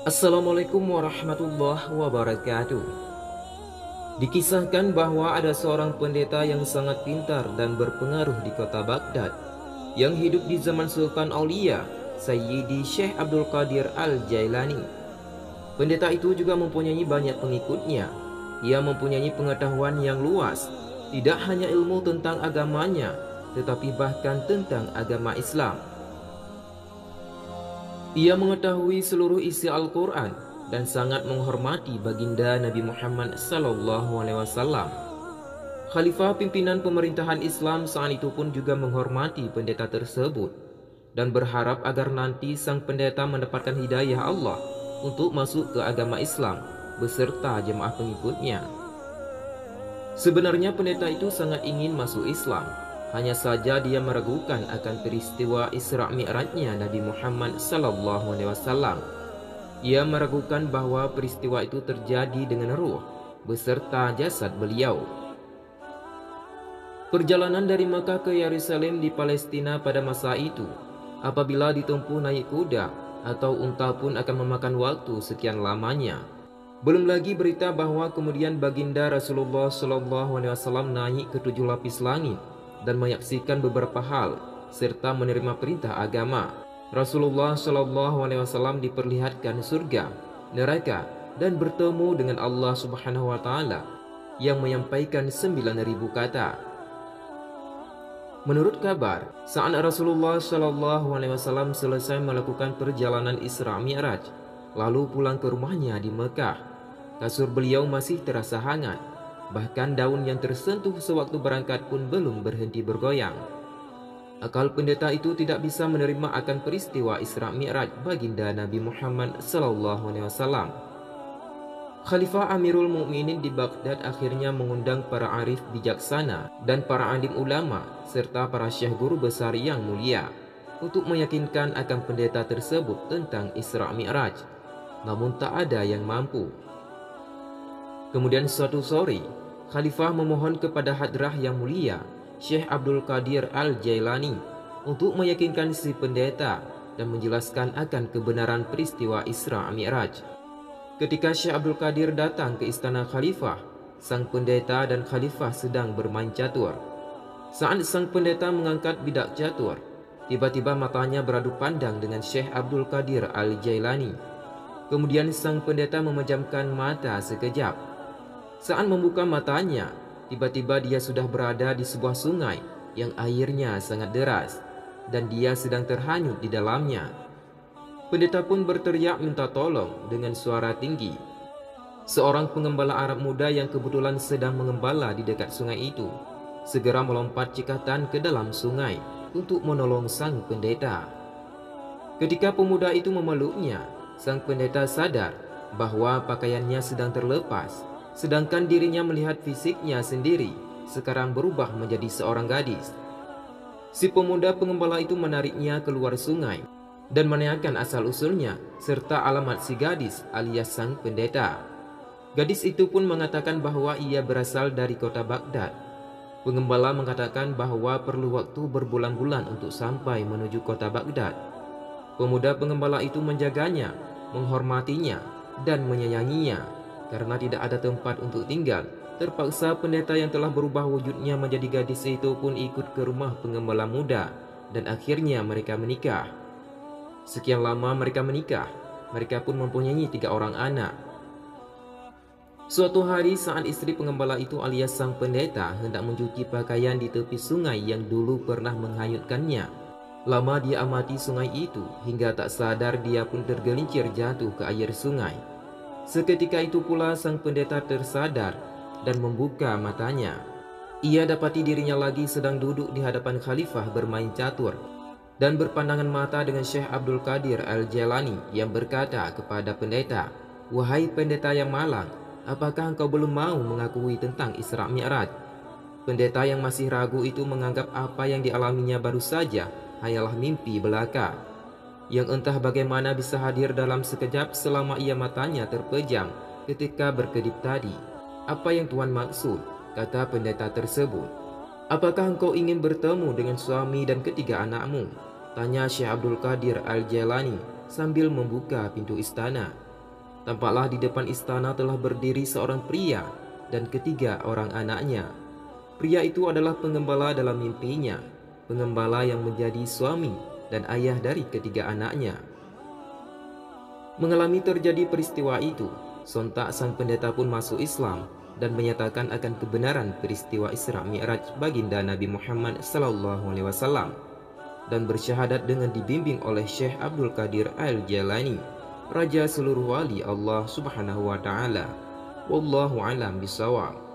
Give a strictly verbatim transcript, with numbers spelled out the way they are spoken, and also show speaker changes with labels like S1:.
S1: Assalamualaikum warahmatullahi wabarakatuh. Dikisahkan bahwa ada seorang pendeta yang sangat pintar dan berpengaruh di kota Baghdad yang hidup di zaman Sultan Aulia, Sayyidi Syekh Abdul Qadir Al-Jailani. Pendeta itu juga mempunyai banyak pengikutnya. Ia mempunyai pengetahuan yang luas, tidak hanya ilmu tentang agamanya, tetapi bahkan tentang agama Islam. Ia mengetahui seluruh isi Al-Quran dan sangat menghormati baginda Nabi Muhammad sallallahu alaihi wasallam. Khalifah pimpinan pemerintahan Islam saat itu pun juga menghormati pendeta tersebut dan berharap agar nanti sang pendeta mendapatkan hidayah Allah untuk masuk ke agama Islam beserta jemaah pengikutnya. Sebenarnya pendeta itu sangat ingin masuk Islam, hanya saja dia meragukan akan peristiwa Isra Mi'rajnya Nabi Muhammad sallallahu alaihi wasallam. Ia meragukan bahwa peristiwa itu terjadi dengan ruh beserta jasad beliau. Perjalanan dari Makkah ke Yerusalem di Palestina pada masa itu, apabila ditempuh naik kuda atau unta pun akan memakan waktu sekian lamanya. Belum lagi berita bahwa kemudian baginda Rasulullah sallallahu alaihi wasallam naik ke tujuh lapis langit dan menyaksikan beberapa hal serta menerima perintah agama. Rasulullah sallallahu alaihi wasallam diperlihatkan surga, neraka, dan bertemu dengan Allah Subhanahu wa taala yang menyampaikan sembilan ribu kata. Menurut kabar, saat Rasulullah sallallahu alaihi wasallam selesai melakukan perjalanan Isra Mi'raj, lalu pulang ke rumahnya di Mekah, kasur beliau masih terasa hangat. Bahkan daun yang tersentuh sewaktu berangkat pun belum berhenti bergoyang. Akal pendeta itu tidak bisa menerima akan peristiwa Isra Mi'raj baginda Nabi Muhammad sallallahu alaihi wasallam. Khalifah Amirul Mukminin di Baghdad akhirnya mengundang para arif bijaksana dan para alim ulama serta para syekh guru besar yang mulia untuk meyakinkan akan pendeta tersebut tentang Isra Mi'raj. Namun tak ada yang mampu. Kemudian suatu sore, Khalifah memohon kepada hadrah yang mulia Syekh Abdul Qadir Al-Jailani untuk meyakinkan si pendeta dan menjelaskan akan kebenaran peristiwa Isra Mi'raj. Ketika Syekh Abdul Qadir datang ke istana Khalifah, sang pendeta dan Khalifah sedang bermain catur. Saat sang pendeta mengangkat bidak catur, tiba-tiba matanya beradu pandang dengan Syekh Abdul Qadir Al-Jailani. Kemudian sang pendeta memejamkan mata sekejap. Saat membuka matanya, tiba-tiba dia sudah berada di sebuah sungai yang airnya sangat deras dan dia sedang terhanyut di dalamnya. Pendeta pun berteriak minta tolong dengan suara tinggi. Seorang pengembala Arab muda yang kebetulan sedang mengembala di dekat sungai itu segera melompat cekatan ke dalam sungai untuk menolong sang pendeta. Ketika pemuda itu memeluknya, sang pendeta sadar bahwa pakaiannya sedang terlepas, sedangkan dirinya melihat fisiknya sendiri sekarang berubah menjadi seorang gadis. Si pemuda pengembala itu menariknya keluar sungai dan menanyakan asal-usulnya serta alamat si gadis alias sang pendeta. Gadis itu pun mengatakan bahwa ia berasal dari kota Baghdad. Pengembala mengatakan bahwa perlu waktu berbulan-bulan untuk sampai menuju kota Baghdad. Pemuda pengembala itu menjaganya, menghormatinya, dan menyayanginya. Karena tidak ada tempat untuk tinggal, terpaksa pendeta yang telah berubah wujudnya menjadi gadis itu pun ikut ke rumah pengembala muda dan akhirnya mereka menikah. Sekian lama mereka menikah, mereka pun mempunyai tiga orang anak. Suatu hari saat istri pengembala itu alias sang pendeta hendak mencuci pakaian di tepi sungai yang dulu pernah menghanyutkannya, lama dia amati sungai itu hingga tak sadar dia pun tergelincir jatuh ke air sungai. Seketika itu pula sang pendeta tersadar dan membuka matanya. Ia dapati dirinya lagi sedang duduk di hadapan Khalifah bermain catur dan berpandangan mata dengan Syekh Abdul Qadir Al-Jailani yang berkata kepada pendeta, "Wahai pendeta yang malang, apakah engkau belum mau mengakui tentang Isra Mi'raj?" Pendeta yang masih ragu itu menganggap apa yang dialaminya baru saja hanyalah mimpi belaka yang entah bagaimana bisa hadir dalam sekejap selama ia matanya terpejam ketika berkedip tadi. "Apa yang Tuhan maksud?" kata pendeta tersebut. "Apakah engkau ingin bertemu dengan suami dan ketiga anakmu?" tanya Syekh Abdul Qadir Al-Jailani sambil membuka pintu istana. Tampaklah di depan istana telah berdiri seorang pria dan ketiga orang anaknya. Pria itu adalah pengembala dalam mimpinya, pengembala yang menjadi suami dan ayah dari ketiga anaknya. Mengalami terjadi peristiwa itu, sontak sang pendeta pun masuk Islam dan menyatakan akan kebenaran peristiwa Isra Mi'raj baginda Nabi Muhammad sallallahu alaihi wasallam, dan bersyahadat dengan dibimbing oleh Syekh Abdul Qadir Al-Jalani, raja seluruh wali Allah Subhanahu wa taala. Wallahu alam bisawab.